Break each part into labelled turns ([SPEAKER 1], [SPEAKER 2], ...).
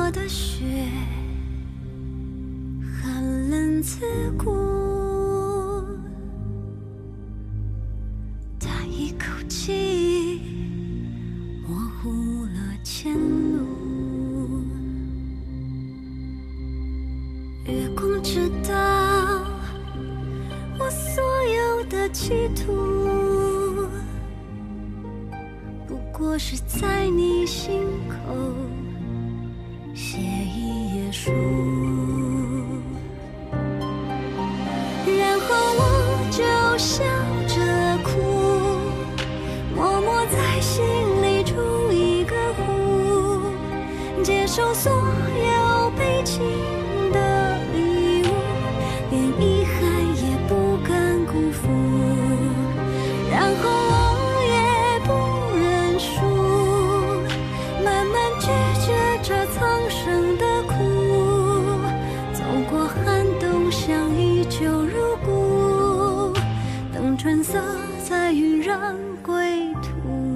[SPEAKER 1] 我的血，寒冷刺骨。叹一口气，模糊了前路。月光知道我所有的企图，不过是在你心口写一页书，然后我就笑着哭，默默在心里筑一个湖，接受所有悲情的礼物，连遗憾也不敢辜负，然后我也不认输，慢慢拒绝这苍生的苦，走过寒冬像依旧如故，等春色再晕染归途。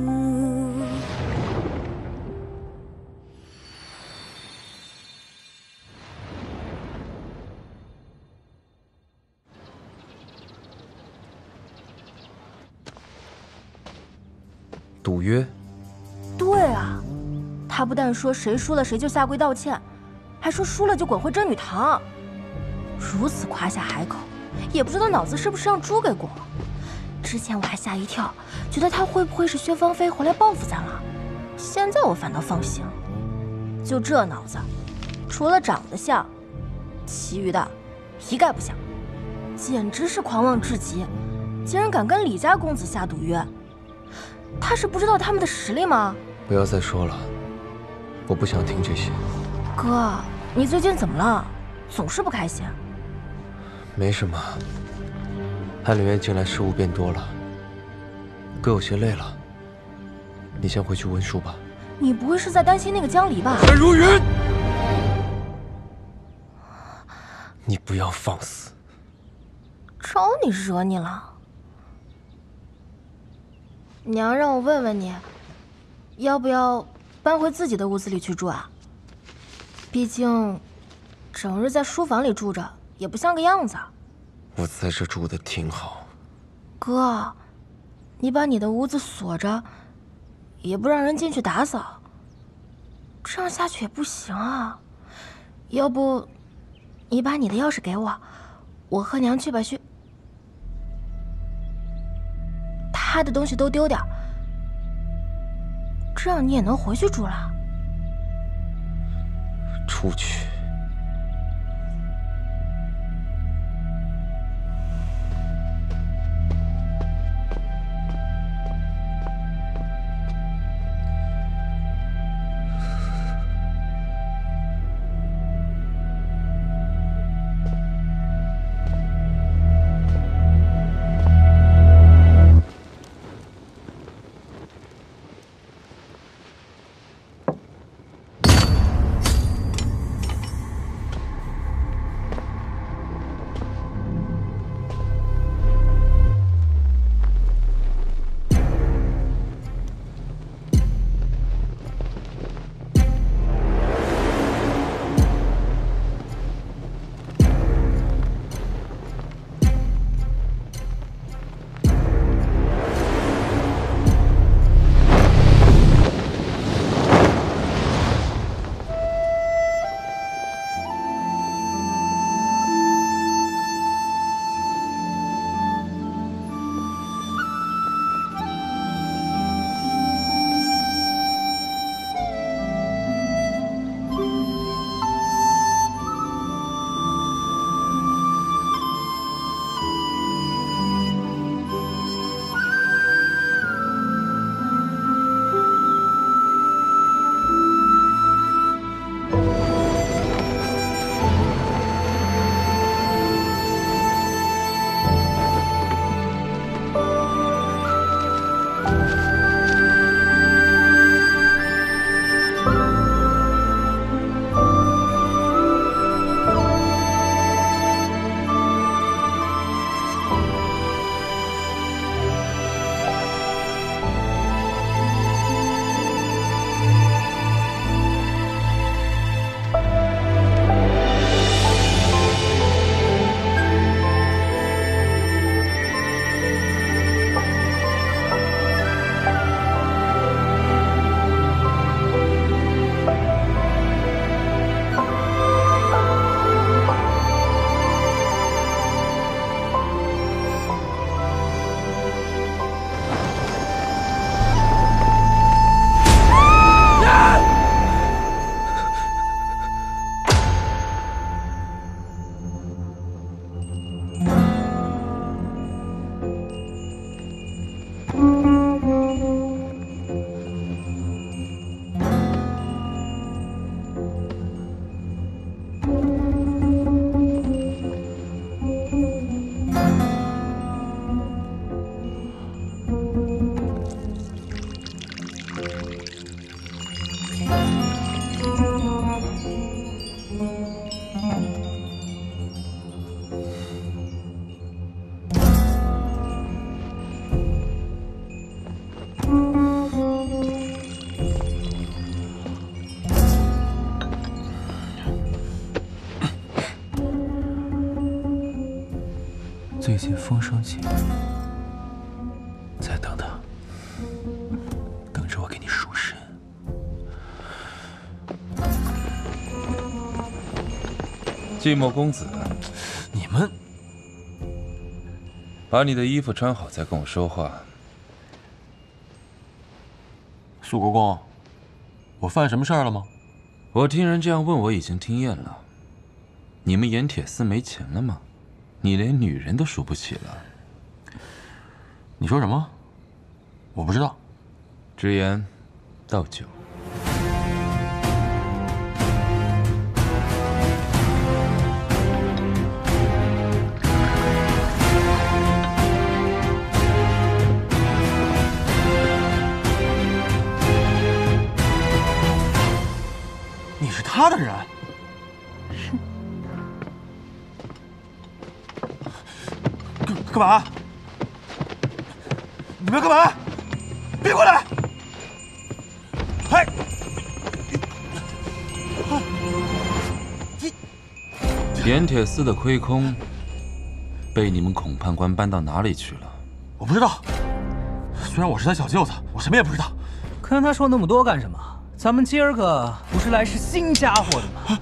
[SPEAKER 2] 赌约？
[SPEAKER 3] 对啊，他不但说谁输了谁就下跪道歉，还说输了就滚回真女堂，如此夸下海口，也不知道脑子是不是让猪给拱了。之前我还吓一跳，觉得他会不会是薛芳菲回来报复咱了，现在我反倒放心了。就这脑子，除了长得像，其余的一概不像，简直是狂妄至极，竟然敢跟李家公子下赌约。他是不知道他们的实力吗？
[SPEAKER 2] 不要再说了，我不想听这些。
[SPEAKER 3] 哥，你最近怎么了？总是不开心。
[SPEAKER 2] 没什么，翰林院近来事务变多了，哥有些累了，你先回去温书吧。
[SPEAKER 3] 你不会是在担心那个江离吧？
[SPEAKER 2] 陈如云，你不要放肆！
[SPEAKER 3] 招你惹你了？娘让我问问你，要不要搬回自己的屋子里去住啊？毕竟，整日在书房里住着也不像个样子。
[SPEAKER 2] 我在这住的挺好。
[SPEAKER 3] 哥，你把你的屋子锁着，也不让人进去打扫，这样下去也不行啊。要不，你把你的钥匙给我，我和娘去把他的东西都丢掉，这样你也能回去住了。
[SPEAKER 2] 出去。 这件风声锦，再等等，等着我给你赎身。
[SPEAKER 4] 寂寞公子，
[SPEAKER 2] 你们
[SPEAKER 4] 把你的衣服穿好再跟我说话。
[SPEAKER 2] 苏国公，我犯什么事儿了吗？
[SPEAKER 4] 我听人这样问我已经听厌了。你们盐铁司没钱了吗？你连女人都赎不起了。
[SPEAKER 2] 你说什么？我不知道。
[SPEAKER 4] 直言，倒酒。
[SPEAKER 2] 你是他的人？干嘛？你们要干嘛？别过来！哎！
[SPEAKER 4] 盐铁司的亏空被你们孔判官搬到哪里去了？
[SPEAKER 2] 我不知道。虽然我是他小舅子，我什么也不知道。
[SPEAKER 5] 跟他说那么多干什么？咱们今儿个不是来试新家伙的吗？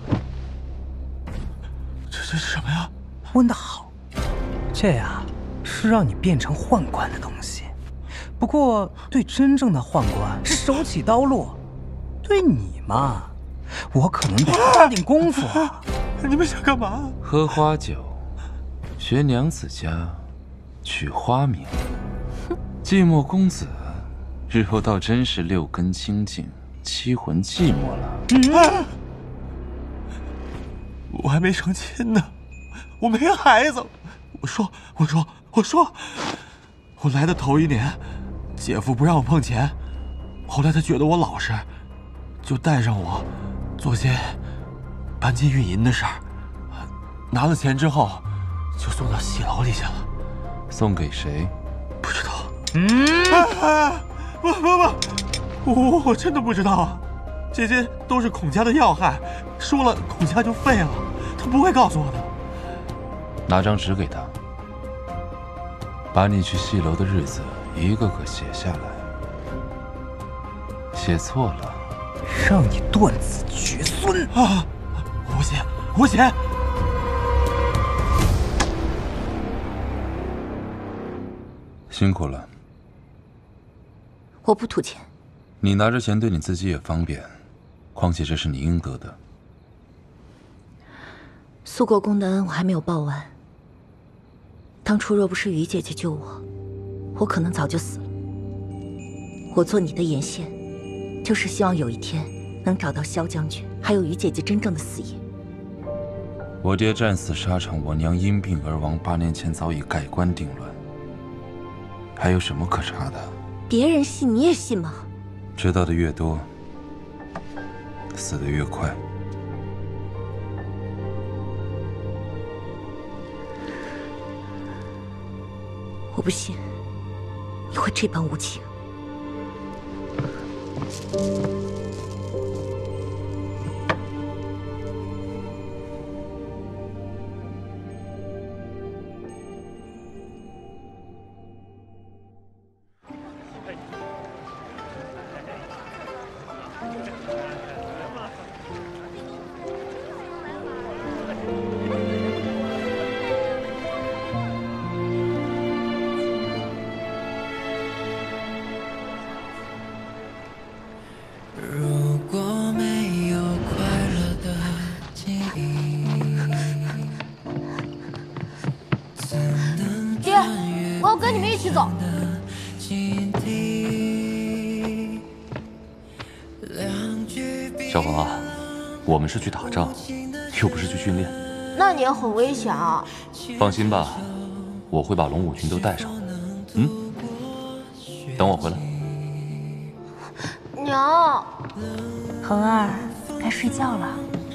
[SPEAKER 2] 这是什么呀？
[SPEAKER 5] 问得好，这呀是让你变成宦官的东西。不过对真正的宦官是手起刀落，对你嘛，我可能得花点功夫啊。
[SPEAKER 2] 你们想干嘛？
[SPEAKER 4] 喝花酒，学娘子家，取花名。寂寞公子，日后倒真是六根清净，七魂寂寞了。
[SPEAKER 2] 我还没成亲呢，我没孩子。我说，我来的头1年，姐夫不让我碰钱，后来他觉得我老实，就带上我做些搬金运银的事儿。拿了钱之后，就送到戏楼里去了。
[SPEAKER 4] 送给谁？
[SPEAKER 2] 不知道。我真的不知道啊。这些都是孔家的要害，说了孔家就废了，他不会告诉我的。
[SPEAKER 4] 拿张纸给他，把你去戏楼的日子一个个写下来。写错了，
[SPEAKER 5] 让你断子绝孙
[SPEAKER 2] 啊！我写。
[SPEAKER 4] 辛苦了。
[SPEAKER 3] 我不图钱。
[SPEAKER 4] 你拿着钱对你自己也方便，况且这是你应得的。
[SPEAKER 3] 苏国公的恩我还没有报完。当初若不是于姐姐救我，我可能早就死了。我做你的眼线，就是希望有一天能找到萧将军，还有于姐姐真正的死因。
[SPEAKER 4] 我爹战死沙场，我娘因病而亡，8年前早已盖棺定论。还有什么可查的？
[SPEAKER 3] 别人信你也信吗？
[SPEAKER 4] 知道的越多，死得越快。
[SPEAKER 3] 我不信你会这般无情。
[SPEAKER 6] 走。
[SPEAKER 2] 小鹏啊，我们是去打仗，又不是去训练。
[SPEAKER 6] 那你也很危险啊。
[SPEAKER 2] 放心吧，我会把龙武军都带上的。等我回来。
[SPEAKER 6] 娘，
[SPEAKER 3] 恒儿，该睡觉了。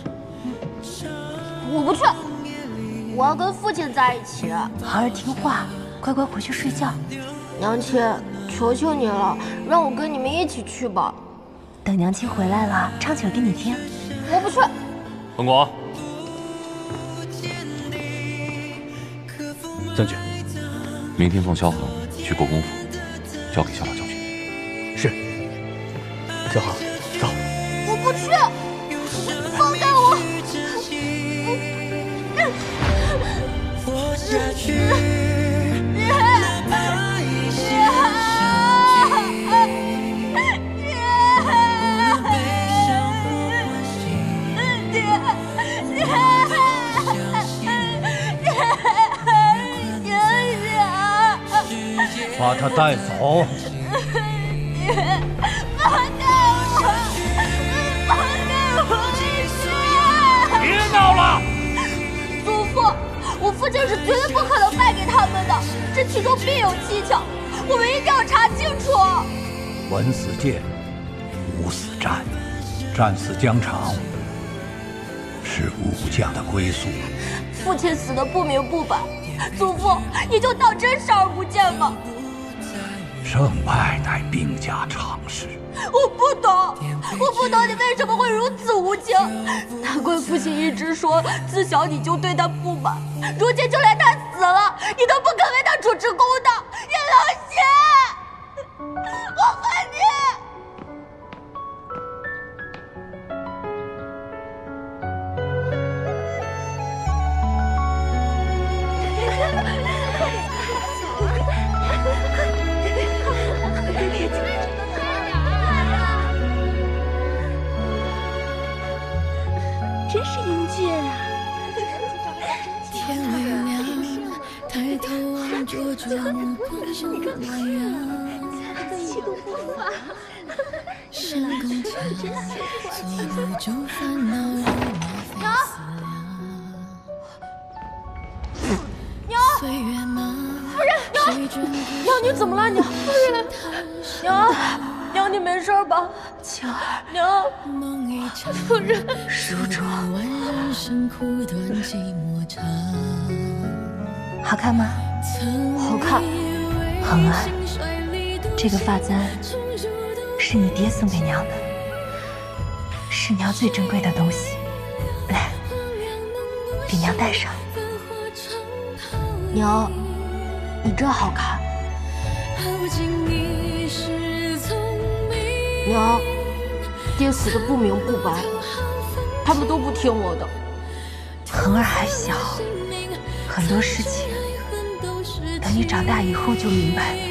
[SPEAKER 6] 我不去，我要跟父亲在一起。
[SPEAKER 3] 孩儿听话，乖乖回去睡觉。
[SPEAKER 6] 娘亲，求求你了，让我跟你们一起去吧。
[SPEAKER 3] 等娘亲回来了，唱曲儿给你听。
[SPEAKER 6] 我不去。
[SPEAKER 2] 冯广，将军，
[SPEAKER 4] 明天送萧恒去国公府，交给萧老将军。
[SPEAKER 5] 是。小航，走。
[SPEAKER 6] 我不去，放开我！
[SPEAKER 5] 把他带走。
[SPEAKER 6] 放开我！放开我！
[SPEAKER 5] 别闹了！
[SPEAKER 6] 祖父，我父亲是绝对不可能败给他们的，这其中必有蹊跷，我们一定要查清楚。
[SPEAKER 7] 文死谏，武死战，战死疆场，是武将的归宿。
[SPEAKER 6] 父亲死的不明不白，祖父你就当真视而不见吗？
[SPEAKER 7] 胜败乃兵家常事。
[SPEAKER 6] 我不懂你为什么会如此无情。难怪父亲一直说自小你就对他不满，如今就连他死了，你都不肯为他主持公道，你冷血！我恨你！
[SPEAKER 1] 真是英俊啊！
[SPEAKER 8] 天微亮，抬头望灼灼目光像暖阳。深宫墙，坐不住烦恼如鸟飞思量。岁月吗？
[SPEAKER 6] 夫人，娘，你怎么了？娘，夫人，娘，你没事吧？
[SPEAKER 3] 晴儿，
[SPEAKER 6] 娘，
[SPEAKER 8] 夫人，梳妆。
[SPEAKER 3] 好看吗？
[SPEAKER 6] 好看。
[SPEAKER 3] 恒儿，这个发簪是你爹送给娘的，是娘最珍贵的东西。来，给娘戴上。
[SPEAKER 6] 娘，你这好看。娘，爹死的不明不白，他们都不听我的。
[SPEAKER 3] 恒儿还小，很多事情等你长大以后就明白了。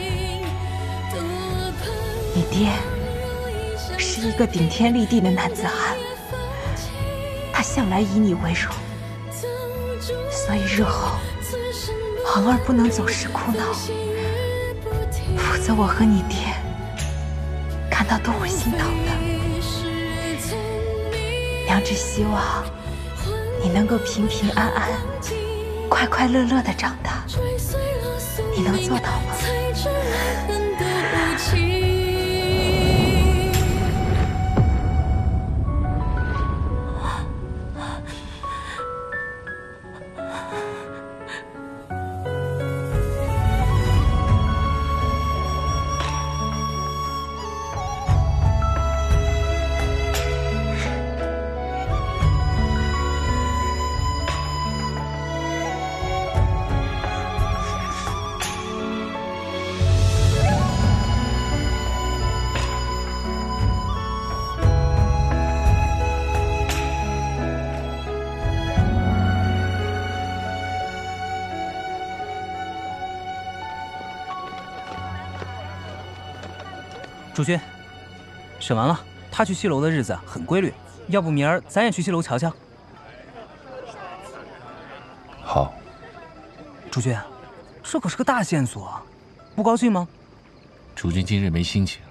[SPEAKER 3] 你爹是一个顶天立地的男子汉，他向来以你为荣，所以日后恒儿不能总是哭闹，否则我和你爹看到都会心疼的。娘只希望你能够平平安安、快快乐乐的长大，你能做到吗？
[SPEAKER 5] 主君，审完了。他去西楼的日子很规律，要不明儿咱也去西楼瞧瞧。
[SPEAKER 4] 好。
[SPEAKER 5] 主君，这可是个大线索，不高兴吗？
[SPEAKER 7] 主君今日没心情。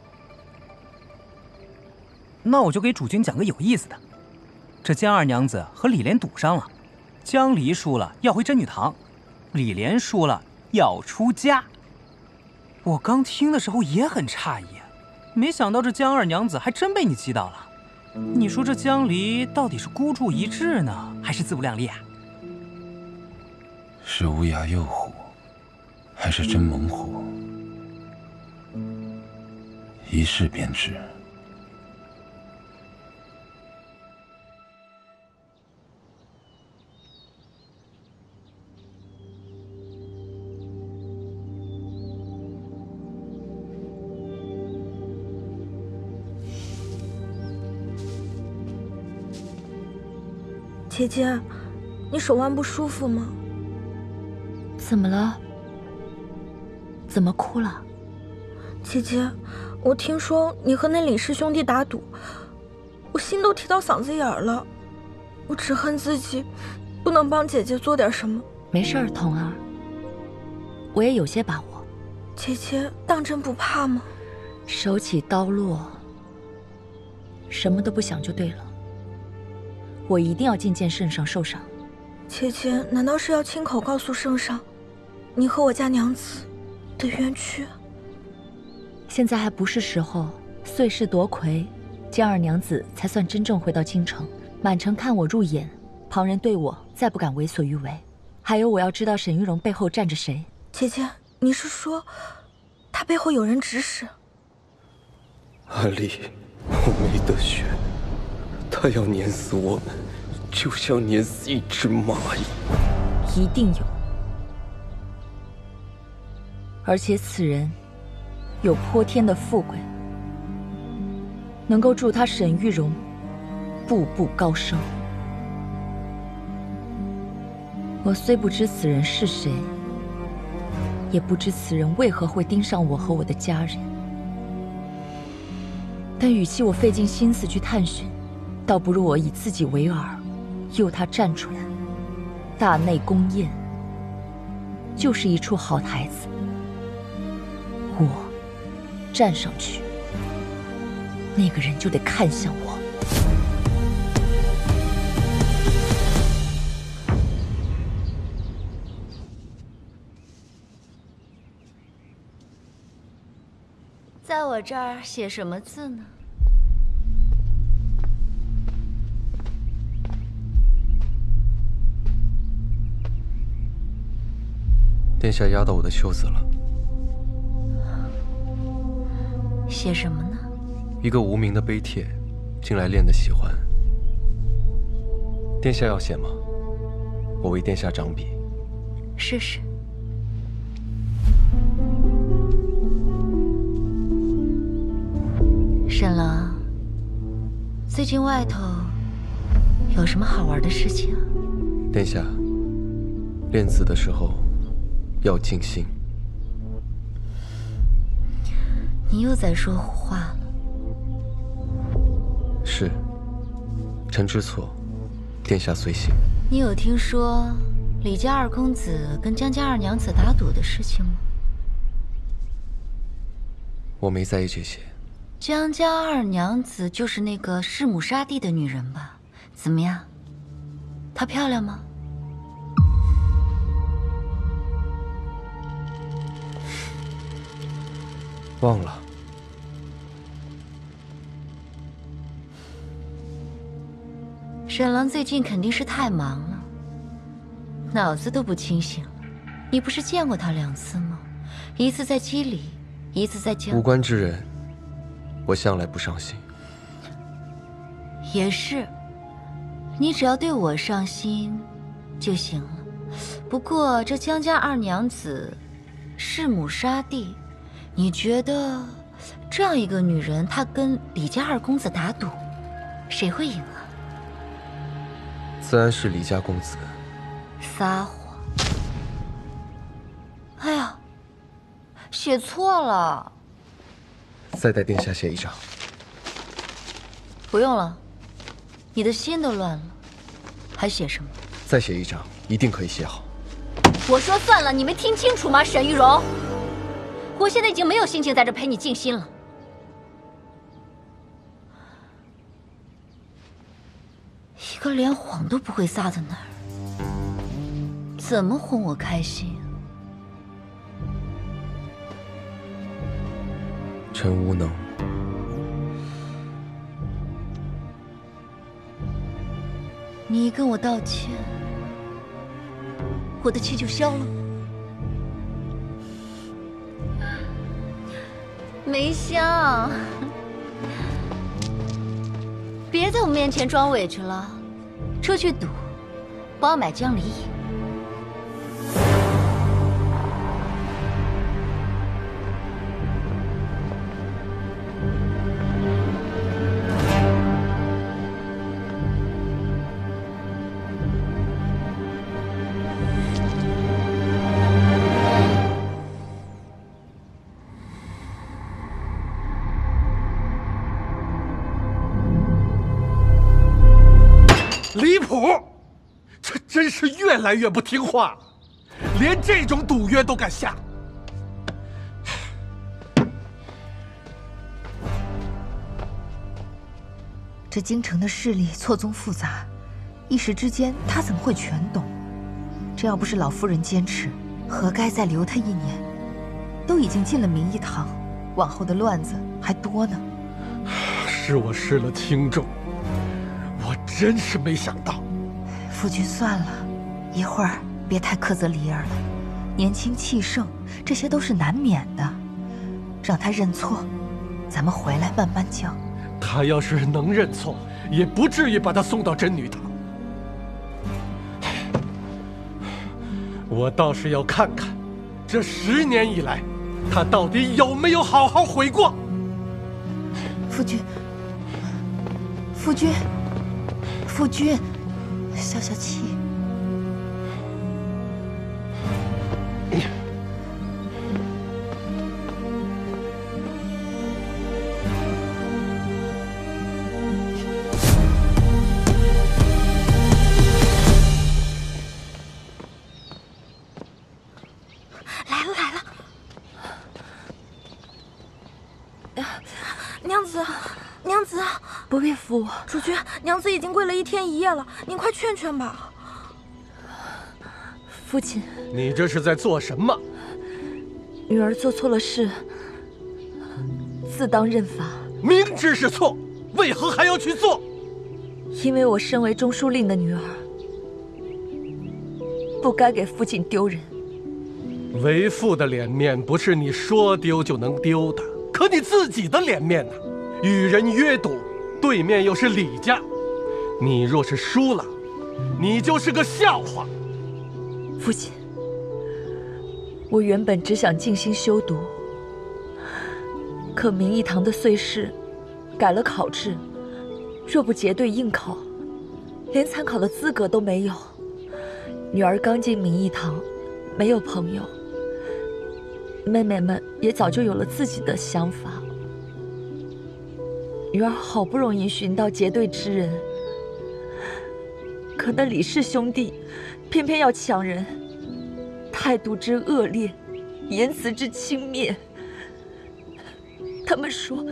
[SPEAKER 5] 那我就给主君讲个有意思的。这江二娘子和李莲赌上了，江离输了要回真女堂，李莲输了要出家。我刚听的时候也很诧异，没想到这江二娘子还真被你击倒了。你说这江离到底是孤注一掷呢，还是自不量力啊？
[SPEAKER 4] 是乌鸦诱虎，还是真猛虎？一试便知。
[SPEAKER 9] 姐姐，你手腕不舒服吗？
[SPEAKER 6] 怎么了？怎么哭了？
[SPEAKER 9] 姐姐，我听说你和那李氏兄弟打赌，我心都提到嗓子眼儿了。我只恨自己不能帮姐姐做点什么。
[SPEAKER 6] 没事儿，童儿，我也有些把握。
[SPEAKER 9] 姐姐当真不怕吗？
[SPEAKER 6] 手起刀落，什么都不想就对了。我一定要觐见圣上受赏。
[SPEAKER 9] 姐姐难道是要亲口告诉圣上，你和我家娘子的冤屈？
[SPEAKER 6] 现在还不是时候，岁事夺魁，江二娘子才算真正回到京城，满城看我入眼，旁人对我再不敢为所欲为。还有，我要知道沈玉荣背后站着谁。
[SPEAKER 9] 姐姐，你是说他背后有人指使？
[SPEAKER 10] 阿丽，我没得选，他要碾死我们，就像碾死一只蚂蚁。
[SPEAKER 6] 一定有，而且此人有泼天的富贵，能够助他沈玉荣步步高升。我虽不知此人是谁，也不知此人为何会盯上我和我的家人，但与其我费尽心思去探寻，倒不如我以自己为饵，诱他站出来。大内宫宴就是一处好台子，我站上去，那个人就得看向我。在我这儿写什么字呢？
[SPEAKER 10] 殿下压到我的袖子了。
[SPEAKER 6] 写什么呢？
[SPEAKER 10] 一个无名的碑帖，近来练得喜欢。殿下要写吗？我为殿下掌笔。
[SPEAKER 6] 试试。沈郎，最近外头有什么好玩的事情啊？
[SPEAKER 10] 殿下，练字的时候要静心。
[SPEAKER 6] 你又在说胡话了。
[SPEAKER 10] 是，臣知错，殿下随行。
[SPEAKER 6] 你有听说李家二公子跟江家二娘子打赌的事情吗？
[SPEAKER 10] 我没在意这些。
[SPEAKER 6] 江家二娘子就是那个弑母杀弟的女人吧？怎么样？她漂亮吗？
[SPEAKER 10] 忘了。
[SPEAKER 6] 沈郎最近肯定是太忙了，脑子都不清醒了。你不是见过他2次吗？一次在鸡里，一次在江。
[SPEAKER 10] 无关之人，我向来不上心。
[SPEAKER 6] 也是，你只要对我上心就行了。不过这江家二娘子弑母杀弟，你觉得这样一个女人，她跟李家二公子打赌，谁会赢啊？
[SPEAKER 10] 自然是李家公子。
[SPEAKER 6] 撒谎！哎呀，写错了。
[SPEAKER 10] 再带殿下写一张。
[SPEAKER 6] 不用了，你的心都乱了，还写什么？
[SPEAKER 10] 再写一张，一定可以写好。
[SPEAKER 6] 我说算了，你没听清楚吗，沈玉荣？我现在已经没有心情在这陪你静心了。一个连谎都不会撒的男人，怎么哄我开心啊？
[SPEAKER 10] 臣无能。
[SPEAKER 6] 你一跟我道歉，我的气就消了。梅香，别在我面前装委屈了，出去赌，帮我买江离野。
[SPEAKER 11] 谱，这真是越来越不听话，连这种赌约都敢下。
[SPEAKER 12] 这京城的势力错综复杂，一时之间他怎么会全懂？这要不是老夫人坚持，何该再留他1年？都已经进了明义堂，往后的乱子还多呢。
[SPEAKER 11] 是我失了轻重，我真是没想到。
[SPEAKER 12] 夫君算了，一会儿别太苛责梨儿了。年轻气盛，这些都是难免的。让他认错，咱们回来慢慢教。
[SPEAKER 11] 他要是能认错，也不至于把他送到真女堂。我倒是要看看，这10年以来，他到底有没有好好悔过。
[SPEAKER 12] 夫君，夫君，夫君，消消气。
[SPEAKER 9] 娘子，
[SPEAKER 12] 不必扶我。
[SPEAKER 9] 主君，娘子已经跪了1天1夜了，您快劝劝吧。
[SPEAKER 12] 父亲，
[SPEAKER 11] 你这是在做什么？
[SPEAKER 12] 女儿做错了事，自当认罚。
[SPEAKER 11] 明知是错，为何还要去做？
[SPEAKER 12] 因为我身为中书令的女儿，不该给父亲丢人。
[SPEAKER 11] 为父的脸面不是你说丢就能丢的，可你自己的脸面呢？与人约赌，对面又是李家，你若是输了，你就是个笑话。
[SPEAKER 12] 父亲，我原本只想静心修读，可明义堂的岁试改了考制，若不结对应考，连参考的资格都没有。女儿刚进明义堂，没有朋友，妹妹们也早就有了自己的想法。女儿好不容易寻到结对之人，可那李氏兄弟偏偏要抢人，态度之恶劣，言辞之轻蔑。他们说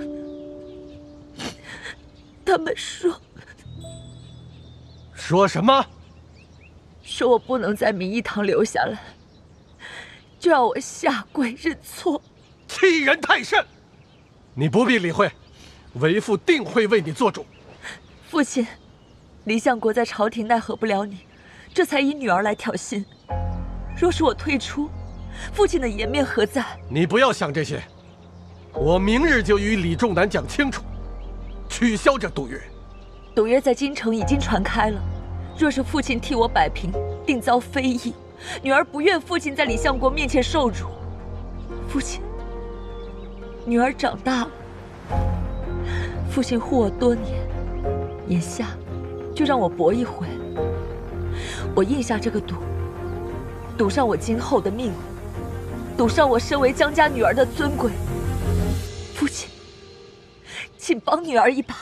[SPEAKER 11] 什么？
[SPEAKER 12] 说我不能在明义堂留下来，就要我下跪认错，
[SPEAKER 11] 欺人太甚！你不必理会。为父定会为你做主。
[SPEAKER 12] 父亲，黎相国在朝廷奈何不了你，这才以女儿来挑衅。若是我退出，父亲的颜面何在？
[SPEAKER 11] 你不要想这些，我明日就与李仲南讲清楚，取消这赌约。
[SPEAKER 12] 赌约在京城已经传开了，若是父亲替我摆平，定遭非议。女儿不愿父亲在李相国面前受辱。父亲，女儿长大了。父亲护我多年，眼下就让我搏一回。我应下这个赌，赌上我今后的命运，赌上我身为江家女儿的尊贵。父亲，请帮女儿一把。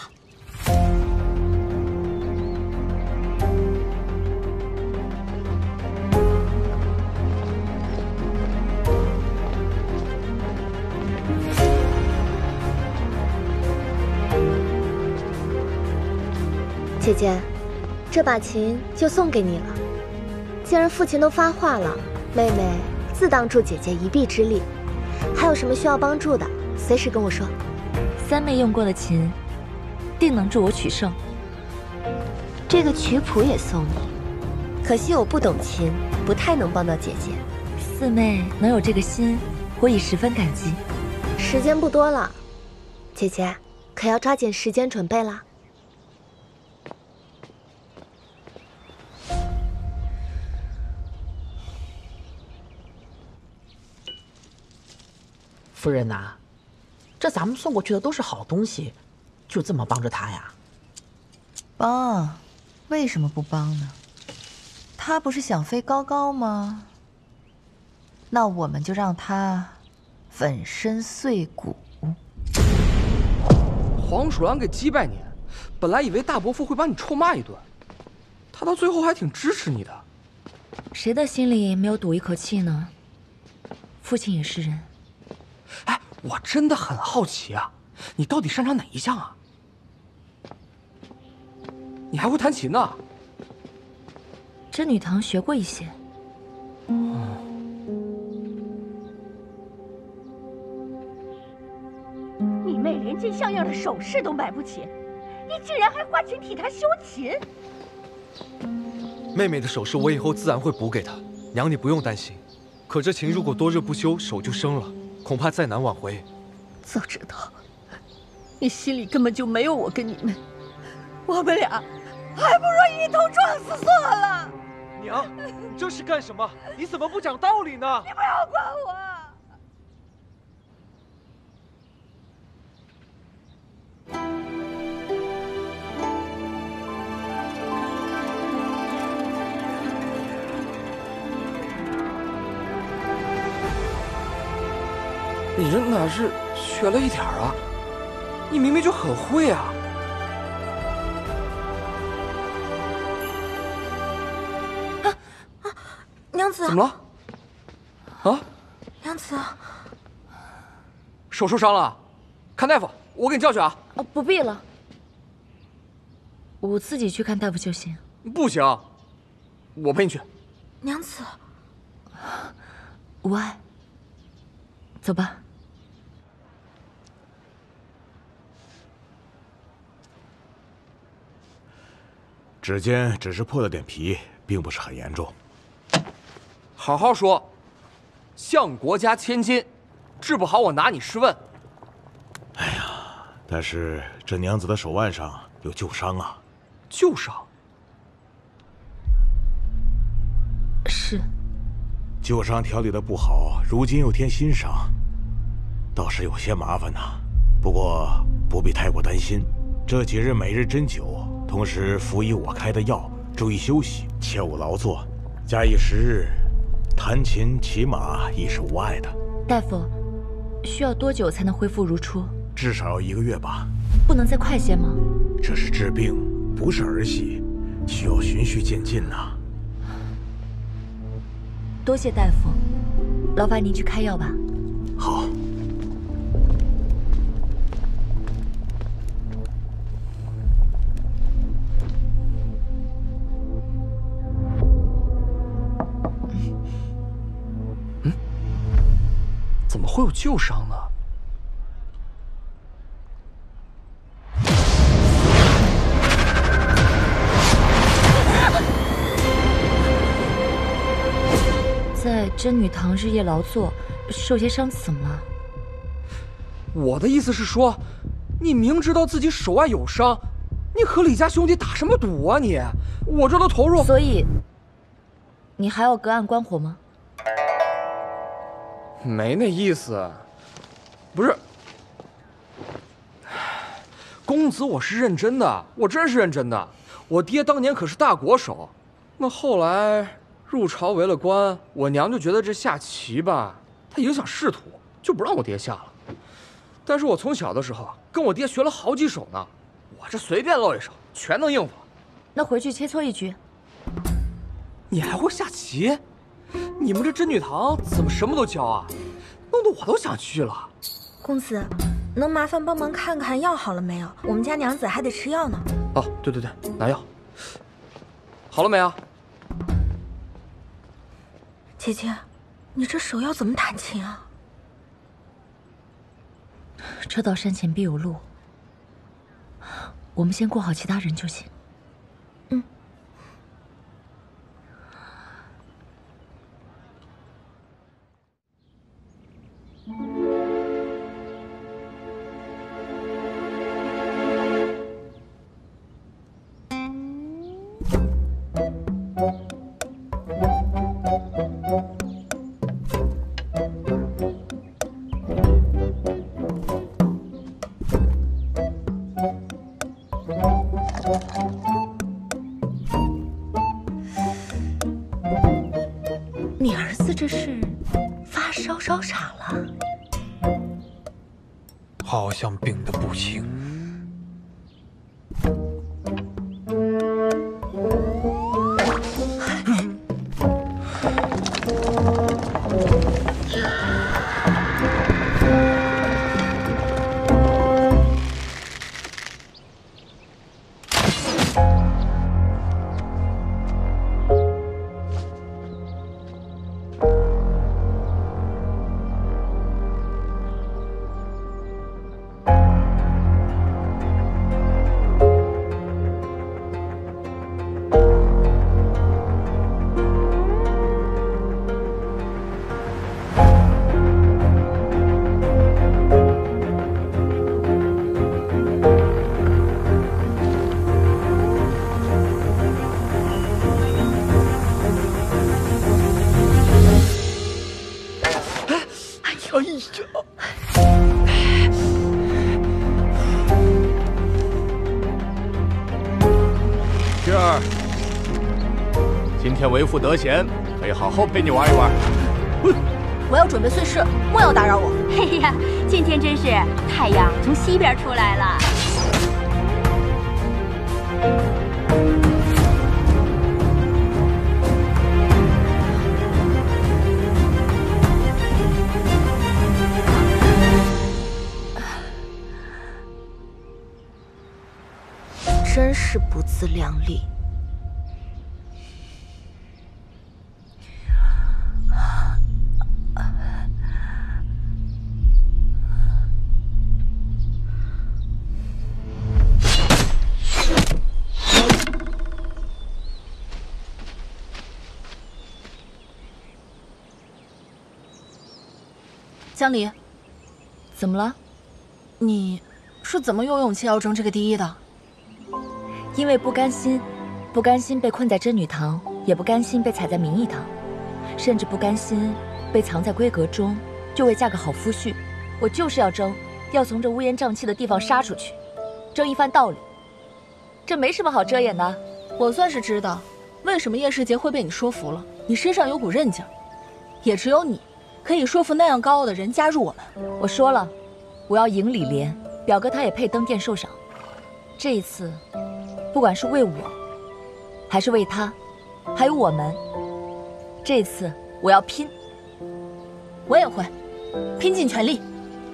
[SPEAKER 13] 姐姐，这把琴就送给你了。既然父亲都发话了，妹妹自当助姐姐一臂之力。还有什么需要帮助的，随时跟我说。
[SPEAKER 12] 三妹用过的琴，定能助我取胜。
[SPEAKER 13] 这个曲谱也送你，可惜我不懂琴，不太能帮到姐姐。
[SPEAKER 12] 四妹能有这个心，我已十分感激。
[SPEAKER 13] 时间不多了，姐姐可要抓紧时间准备啦。
[SPEAKER 14] 夫人呐，这咱们送过去的都是好东西，就这么帮着他呀？
[SPEAKER 12] 帮？为什么不帮呢？他不是想飞高高吗？那我们就让他粉身碎骨。
[SPEAKER 15] 黄鼠狼给击败你，本来以为大伯父会把你臭骂一顿， 他到最后还挺支持你的。
[SPEAKER 12] 谁的心里没有赌一口气呢？父亲也是人。
[SPEAKER 15] 哎，我真的很好奇啊，你到底擅长哪一项啊？你还会弹琴呢？
[SPEAKER 12] 真女堂学过一些。
[SPEAKER 16] 你妹连这像样的首饰都买不起，你竟然还花钱替她修琴！
[SPEAKER 17] 妹妹的首饰我以后自然会补给她，娘你不用担心。可这琴如果多日不修，手就生了，恐怕再难挽回。
[SPEAKER 16] 早知道，你心里根本就没有我跟你妹，我们俩还不如一头撞死算了。
[SPEAKER 17] 娘，你这是干什么？你怎么不讲道理呢？
[SPEAKER 16] 你不要管我！
[SPEAKER 15] 你这哪是学了一点儿啊？你明明就很会啊！
[SPEAKER 9] 娘子，
[SPEAKER 15] 怎么了？啊？
[SPEAKER 9] 娘子，
[SPEAKER 15] 手受伤了，看大夫，我给你叫去啊。
[SPEAKER 12] 不必了，我自己去看大夫就行。
[SPEAKER 15] 不行，我陪你去。
[SPEAKER 9] 娘子，
[SPEAKER 12] 无碍，走吧。
[SPEAKER 18] 指尖只是破了点皮，并不是很严重。
[SPEAKER 15] 好好说，相国家千金，治不好我拿你试问。
[SPEAKER 18] 哎呀，但是这娘子的手腕上有旧伤啊。
[SPEAKER 15] 旧伤？
[SPEAKER 12] 是。
[SPEAKER 18] 旧伤调理的不好，如今又添新伤，倒是有些麻烦呐。不过不必太过担心，这几日每日针灸，同时服以我开的药，注意休息，切勿劳作。假以时日，弹琴骑马亦是无碍的。
[SPEAKER 12] 大夫，需要多久才能恢复如初？
[SPEAKER 18] 至少要1个月吧。
[SPEAKER 12] 不能再快些吗？
[SPEAKER 18] 这是治病，不是儿戏，需要循序渐进呐。
[SPEAKER 12] 多谢大夫，劳烦您去开药吧。
[SPEAKER 18] 好。
[SPEAKER 15] 怎么会有旧伤呢？
[SPEAKER 12] 在真女堂日夜劳作，受些伤，怎么了？
[SPEAKER 15] 我的意思是说，你明知道自己手腕有伤，你和李家兄弟打什么赌啊你？我这都投入，
[SPEAKER 12] 所以你还要隔岸观火吗？
[SPEAKER 15] 没那意思，不是，公子，我是认真的，我真是认真的。我爹当年可是大国手，那后来入朝为了官，我娘就觉得这下棋吧，它影响仕途，就不让我爹下了。但是我从小的时候跟我爹学了好几手呢，我这随便露一手全能应付。
[SPEAKER 12] 那回去切磋一局。
[SPEAKER 15] 你还会下棋？你们这真女堂怎么什么都教啊？弄得我都想去了。
[SPEAKER 9] 公子，能麻烦帮忙看看药好了没有？我们家娘子还得吃药呢。
[SPEAKER 15] 哦，对对对，拿药。好了没啊？
[SPEAKER 9] 姐姐，你这手要怎么弹琴啊？
[SPEAKER 12] 车到山前必有路，我们先顾好其他人就行。你儿子这是发烧烧傻了？
[SPEAKER 5] 好像病得不轻。
[SPEAKER 19] 今天为父得闲，可以好好陪你玩一玩。
[SPEAKER 3] 我要准备碎尸，莫要打扰我。
[SPEAKER 20] 嘿呀，今天真是太阳从西边出来了。
[SPEAKER 3] 真是不自量力。江离，
[SPEAKER 12] 怎么了？
[SPEAKER 3] 你是怎么有勇气要争这个第一的？
[SPEAKER 12] 因为不甘心，不甘心被困在真女堂，也不甘心被踩在明义堂，甚至不甘心被藏在闺阁中，就为嫁个好夫婿。我就是要争，要从这乌烟瘴气的地方杀出去，争一番道理。这没什么好遮掩的。
[SPEAKER 3] 我算是知道，为什么叶世杰会被你说服了。你身上有股韧劲儿，也只有你可以说服那样高傲的人加入我们。
[SPEAKER 12] 我说了，我要赢李莲，表哥他也配登殿受赏。这一次，不管是为我，还是为他，还有我们，这次我要拼。
[SPEAKER 3] 我也会，拼尽全力。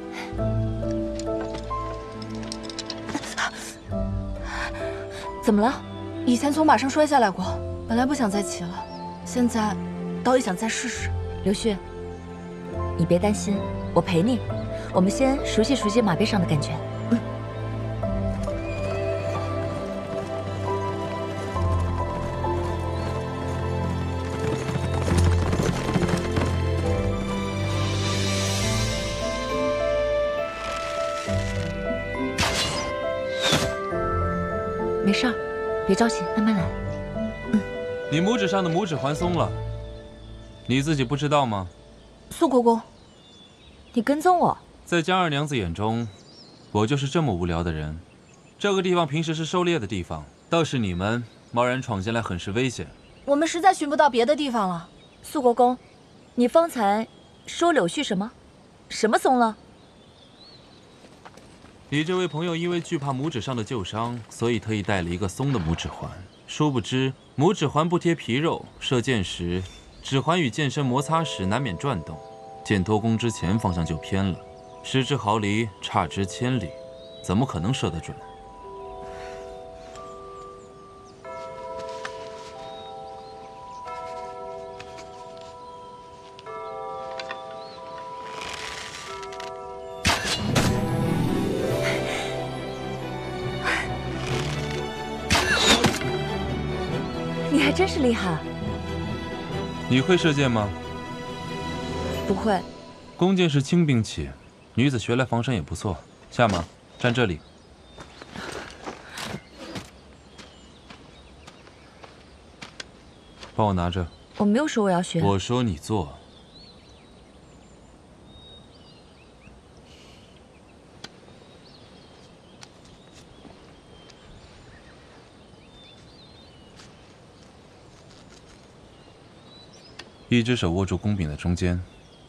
[SPEAKER 12] 怎么了？
[SPEAKER 3] 以前从马上摔下来过，本来不想再骑了，现在倒也想再试试。
[SPEAKER 12] 刘旭，你别担心，我陪你。我们先熟悉熟悉马背上的感觉。没事儿，别着急，慢慢来。
[SPEAKER 4] 你拇指上的拇指环松了，你自己不知道吗？
[SPEAKER 3] 苏国公，
[SPEAKER 12] 你跟踪我？
[SPEAKER 4] 在江二娘子眼中，我就是这么无聊的人。这个地方平时是狩猎的地方，倒是你们贸然闯进来，很是危险。
[SPEAKER 3] 我们实在寻不到别的地方了。
[SPEAKER 12] 苏国公，你方才说柳絮什么？什么松了？
[SPEAKER 4] 你这位朋友因为惧怕拇指上的旧伤，所以特意带了一个松的拇指环。殊不知，拇指环不贴皮肉，射箭时，指环与剑身摩擦时难免转动，箭托弓之前方向就偏了，失之毫厘，差之千里，怎么可能射得准？
[SPEAKER 12] 你还真是厉害。
[SPEAKER 4] 你会射箭吗？
[SPEAKER 12] 不会。
[SPEAKER 4] 弓箭是轻兵器，女子学来防身也不错。下马，站这里。帮我拿着。
[SPEAKER 12] 我没有说我要学。
[SPEAKER 4] 我说你做。一只手握住弓柄的中间，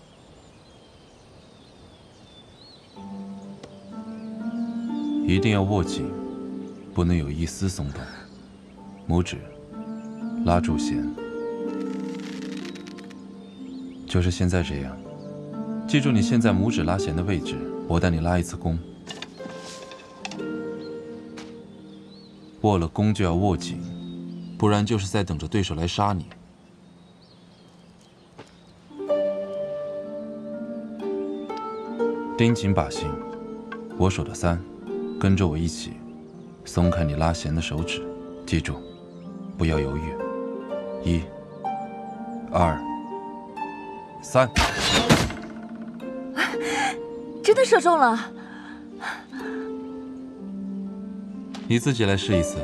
[SPEAKER 4] 一定要握紧，不能有一丝松动。拇指拉住弦，就是现在这样。记住你现在拇指拉弦的位置，我带你拉一次弓。握了弓就要握紧，不然就是在等着对手来杀你。盯紧靶心，我数到3，跟着我一起，松开你拉弦的手指，记住，不要犹豫。1、2、3，
[SPEAKER 12] 真的射中了！
[SPEAKER 4] 你自己来试一次。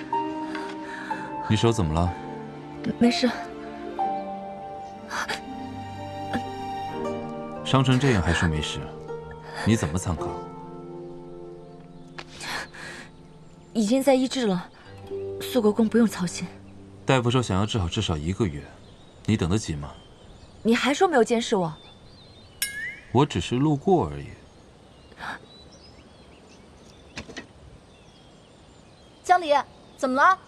[SPEAKER 4] 你手怎么了？
[SPEAKER 12] 没事。
[SPEAKER 4] 伤成这样还说没事，你怎么参考？
[SPEAKER 12] 已经在医治了，苏国公不用操心。
[SPEAKER 4] 大夫说想要治好至少1个月，你等得起吗？
[SPEAKER 12] 你还说没有监视我？
[SPEAKER 4] 我只是路过而已。
[SPEAKER 3] 江离，怎么了？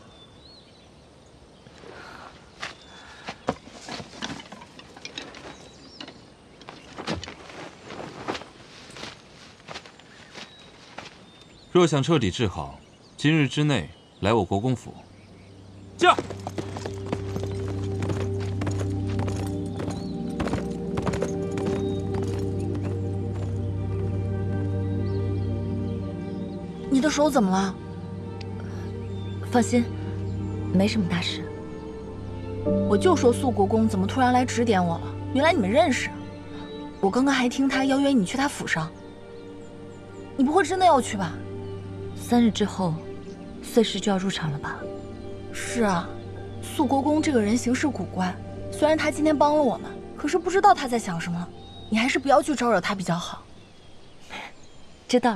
[SPEAKER 4] 若想彻底治好，今日之内来我国公府。驾！
[SPEAKER 3] 你的手怎么了？
[SPEAKER 12] 放心，没什么大事。
[SPEAKER 3] 我就说肃国公怎么突然来指点我了，原来你们认识。我刚刚还听他邀约你去他府上，你不会真的要去吧
[SPEAKER 12] ？3日之后，岁时就要入场了吧？
[SPEAKER 3] 是啊，肃国公这个人行事古怪，虽然他今天帮了我们，可是不知道他在想什么。你还是不要去招惹他比较好。
[SPEAKER 12] 知道了。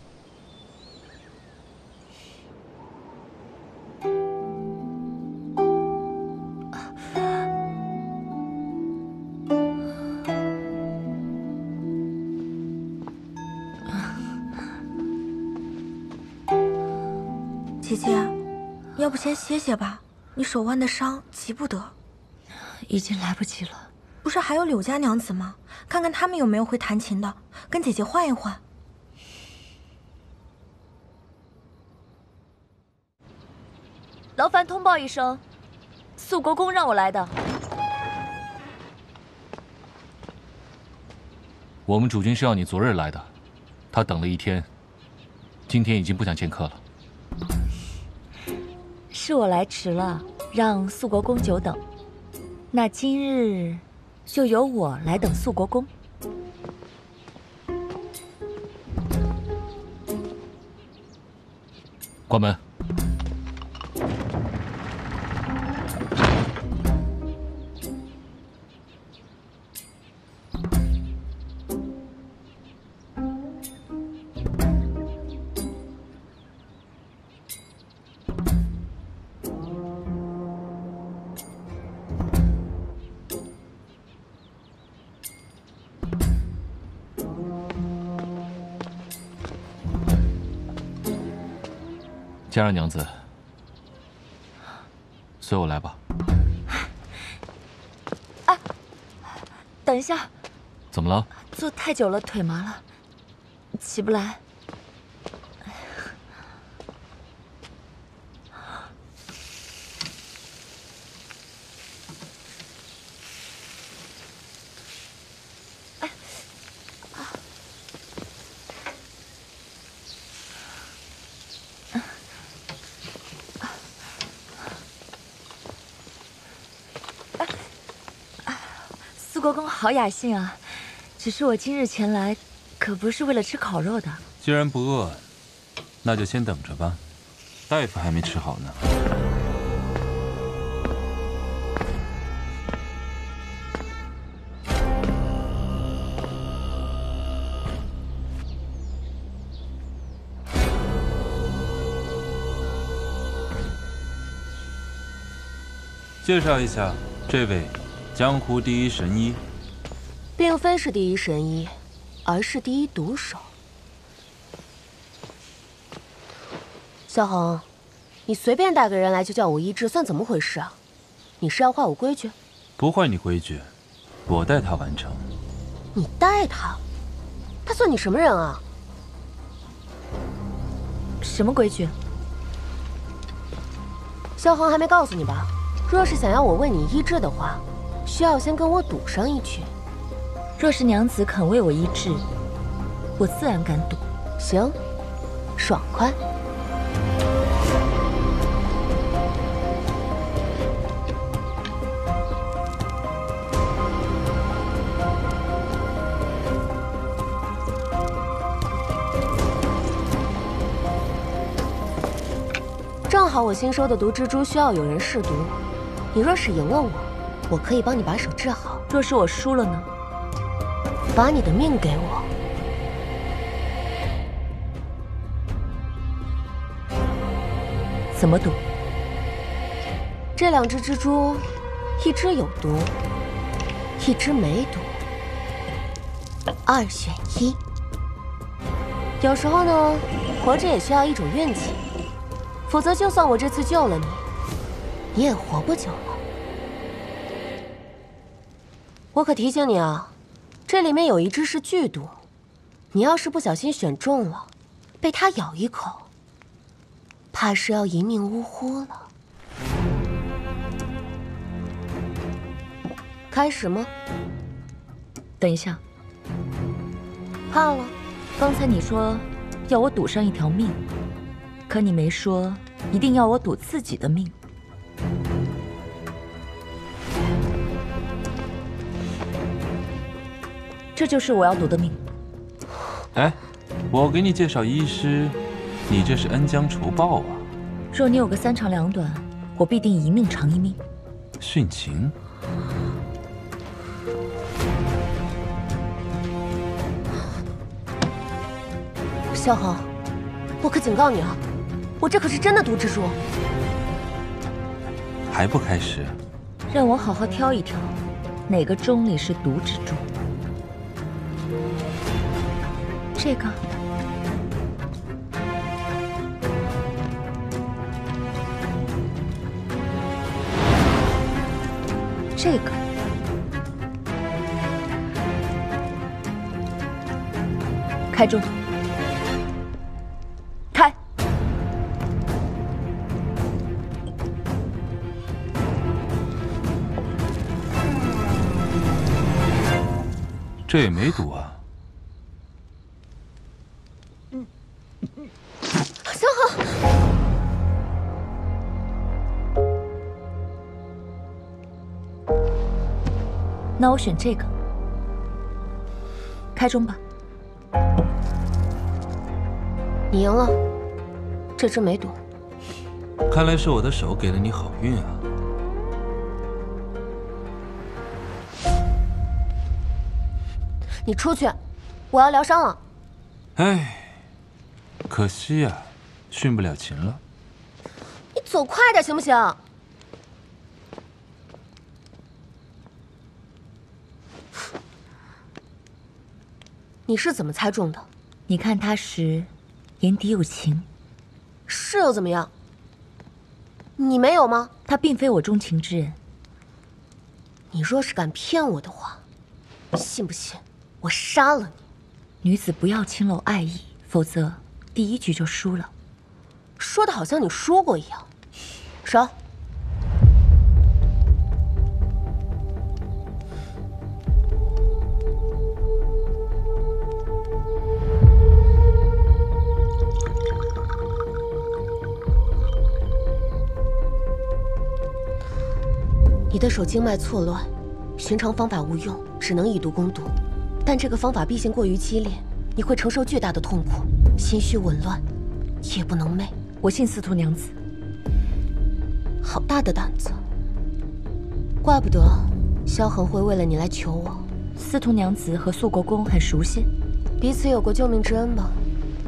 [SPEAKER 9] 姐姐，要不先歇歇吧，你手腕的伤急不得。
[SPEAKER 12] 已经来不及了。
[SPEAKER 9] 不是还有柳家娘子吗？看看他们有没有会弹琴的，跟姐姐换一换。
[SPEAKER 12] 劳烦通报一声，肃国公让我来的。
[SPEAKER 21] 我们主君是要你昨日来的，他等了1天，今天已经不想见客了。
[SPEAKER 12] 是我来迟了，让肃国公久等。那今日就由我来等肃国公。
[SPEAKER 21] 关门。佳让娘子，随我来吧。
[SPEAKER 12] 啊，等一下。
[SPEAKER 21] 怎么了？
[SPEAKER 12] 坐太久了，腿麻了，起不来。苏国公好雅兴啊！只是我今日前来，可不是为了吃烤肉的。
[SPEAKER 4] 既然不饿，那就先等着吧。大夫还没吃好呢。介绍一下，这位江湖第一神医，
[SPEAKER 22] 并非是第一神医，而是第一毒手。萧恒，你随便带个人来就叫我医治，算怎么回事啊？你是要坏我规矩？
[SPEAKER 4] 不坏你规矩，我带他完成。
[SPEAKER 22] 你带他？他算你什么人啊？
[SPEAKER 12] 什么规矩？
[SPEAKER 22] 萧恒还没告诉你吧？若是想要我为你医治的话，需要先跟我赌上一局。
[SPEAKER 12] 若是娘子肯为我医治，我自然敢赌。
[SPEAKER 22] 行，爽快。正好我新收的毒蜘蛛需要有人试毒，你若是赢了我，我可以帮你把手治好。
[SPEAKER 12] 若是我输了呢？
[SPEAKER 22] 把你的命给我。
[SPEAKER 12] 怎么赌？
[SPEAKER 22] 这2只蜘蛛，一只有毒，一只没毒，2选1。有时候呢，活着也需要一种运气，否则就算我这次救了你，你也活不久了。我可提醒你啊，这里面有一只是剧毒，你要是不小心选中了，被它咬一口，怕是要一命呜呼了。开始吗？
[SPEAKER 12] 等一下，
[SPEAKER 22] 怕了？
[SPEAKER 12] 刚才你说要我赌上一条命，可你没说一定要我赌自己的命。这就是我要赌的命。
[SPEAKER 4] 哎，我给你介绍医师，你这是恩将仇报啊！
[SPEAKER 12] 若你有个3长2短，我必定一命偿一命。
[SPEAKER 4] 殉情？
[SPEAKER 22] 萧恒，我可警告你啊，我这可是真的毒蜘蛛。
[SPEAKER 4] 还不开始？
[SPEAKER 12] 让我好好挑一挑，哪个钟里是毒蜘蛛。这个。这个。开钟。开。
[SPEAKER 4] 这也没毒啊。
[SPEAKER 22] 萧恒，
[SPEAKER 12] 那我选这个。开钟吧。
[SPEAKER 22] 你赢了，这只没毒。
[SPEAKER 4] 看来是我的手给了你好运啊。
[SPEAKER 22] 你出去，我要疗伤了。
[SPEAKER 4] 哎，可惜呀，殉不了情了。
[SPEAKER 22] 你走快点行不行？你是怎么猜中的？
[SPEAKER 12] 你看他时，眼底有情。
[SPEAKER 22] 是又怎么样？你没有吗？
[SPEAKER 12] 他并非我钟情之人。
[SPEAKER 22] 你若是敢骗我的话，信不信我杀了你？
[SPEAKER 12] 女子不要轻露爱意，否则第1局就输了。
[SPEAKER 22] 说的好像你说过一样。手。你的手经脉错乱，寻常方法无用，只能以毒攻毒。但这个方法毕竟过于激烈，你会承受巨大的痛苦，心绪紊乱，夜不能寐。
[SPEAKER 12] 我信司徒娘子。
[SPEAKER 22] 好大的胆子！怪不得萧恒会为了你来求我。
[SPEAKER 12] 司徒娘子和肃国公很熟悉，
[SPEAKER 22] 彼此有过救命之恩吧？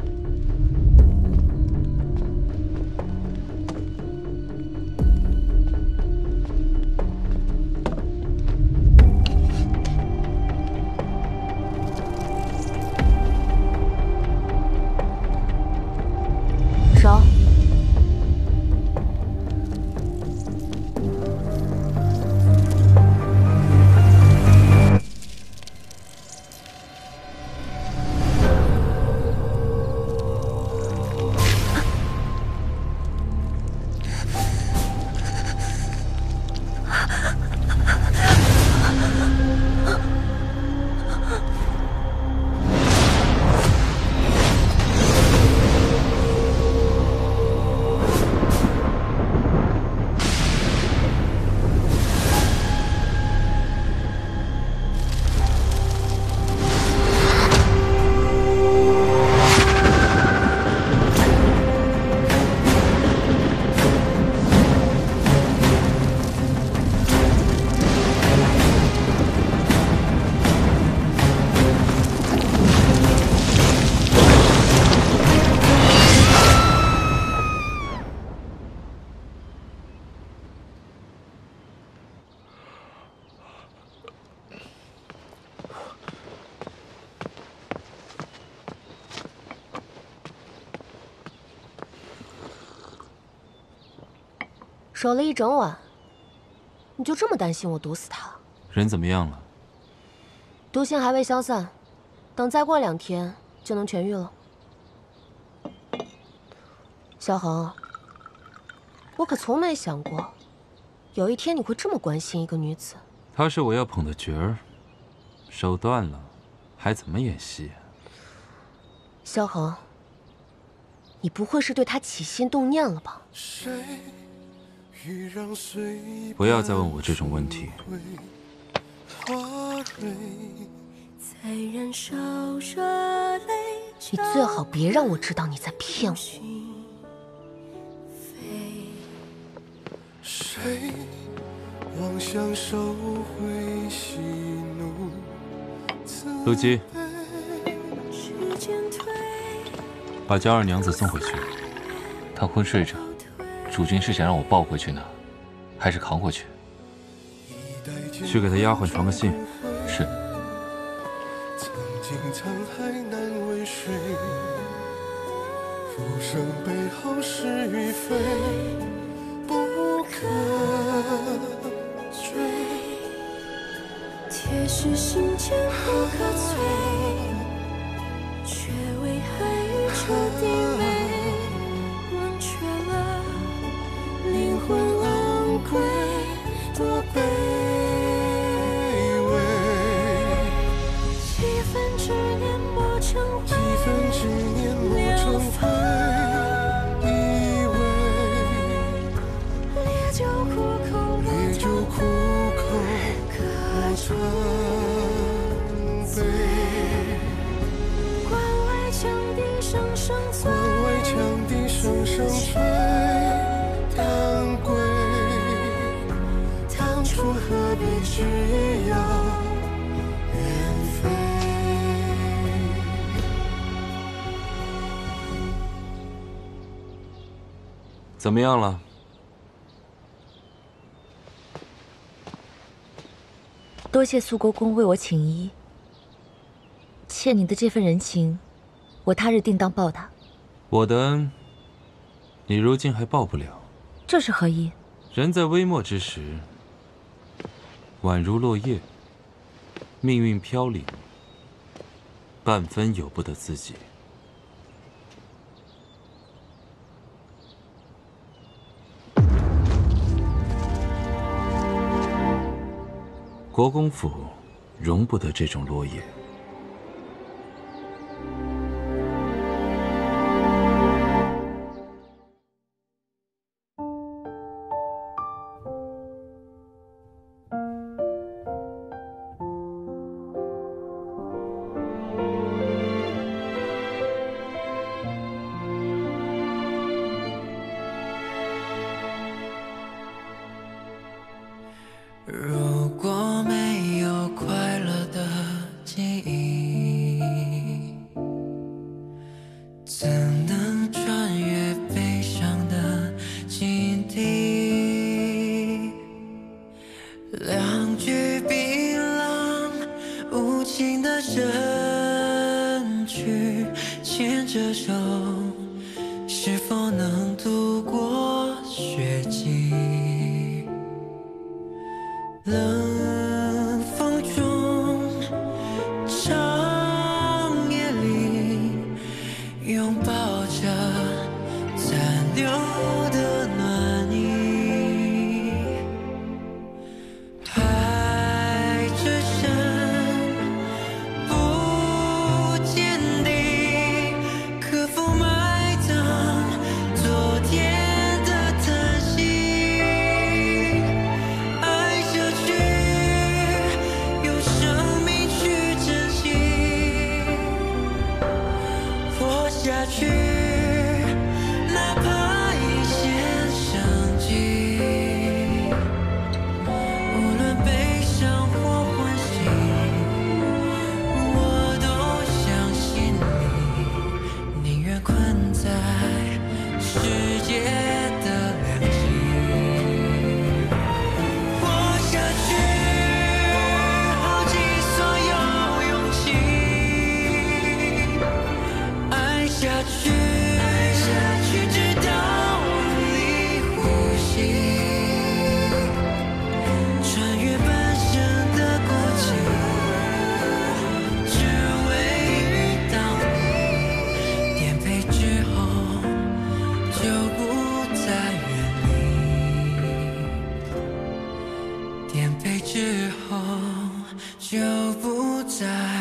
[SPEAKER 22] 手。 守了一整晚，你就这么担心我毒死他？
[SPEAKER 4] 人怎么样了？
[SPEAKER 22] 毒性还未消散，等再过2天就能痊愈了。萧恒，我可从没想过，有一天你会这么关心一个女子。
[SPEAKER 4] 她是我要捧的角儿，手断了，还怎么演戏？
[SPEAKER 22] 萧恒，你不会是对她起心动念了吧？
[SPEAKER 4] 不要再问我这种问题。
[SPEAKER 22] 你最好别让我知道你在骗我。
[SPEAKER 1] 谁妄想收回喜怒？
[SPEAKER 4] 陆基，把娇二娘子送回去。
[SPEAKER 21] 她昏睡着，主君是想让我抱回去呢，还是扛回去？
[SPEAKER 4] 去给她丫鬟传个信。
[SPEAKER 21] 是。
[SPEAKER 1] 曾经沧海难为水，浮生背后是与非，不可追。铁石心间不可摧，却为爱与彻底美，忘却了灵魂昂贵多卑微。几分执念磨成灰，几分执念磨成灰，以为烈酒苦口，烈酒苦口可传杯。关外羌笛声声催，关外羌笛声声催，当归当初何必执意要远飞。
[SPEAKER 4] 怎么样了？
[SPEAKER 12] 多谢苏国公为我请医，欠你的这份人情，我他日定当报答。
[SPEAKER 4] 我的恩，你如今还报不了。
[SPEAKER 12] 这是何意？
[SPEAKER 4] 人在微末之时，宛如落叶，命运飘零，半分由不得自己。国公府容不得这种落叶。
[SPEAKER 1] 如果没有快乐的记忆，怎能穿越悲伤的境地？两句冰冷无情的身躯，牵着手，是否能度过雪季？冷风中，长夜里，拥抱着残留的暖意。海之深，不见底，可否埋葬昨天的叹息？下去，哪怕一线生机，无论悲伤或欢喜，我都相信你，宁愿困在世界的两极。活下去，耗尽所有勇气。爱下去，直到你呼吸。 不再远离，颠沛之后就不再